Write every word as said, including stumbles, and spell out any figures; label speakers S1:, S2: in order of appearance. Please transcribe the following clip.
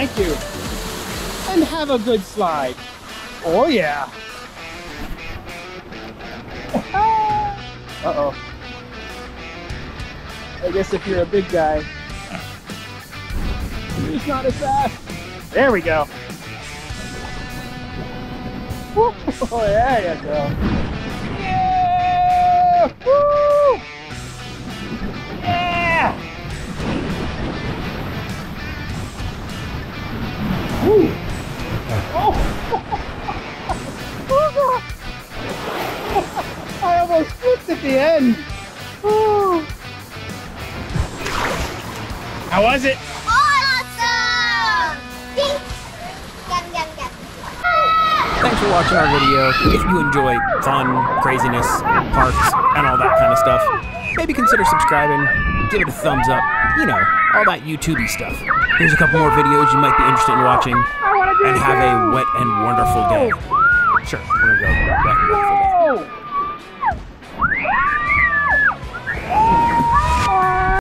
S1: Thank you. And have a good slide. Oh yeah. Uh-oh. I guess if you're a big guy, it's not as fast. There we go. Oh, there you go. Yeah! Woo! Yeah! Woo! Oh! I almost flipped at the end. Woo! How was it?
S2: Awesome! Gan, gan, gan.
S3: Thanks for watching our video. If you enjoy fun, craziness, parks, and all that kind of stuff, maybe consider subscribing, give it a thumbs up, you know, all that YouTube-y stuff. Here's a couple more videos you might be interested in watching, and have a wet and wonderful day. Sure, we're gonna go wet and wonderful day.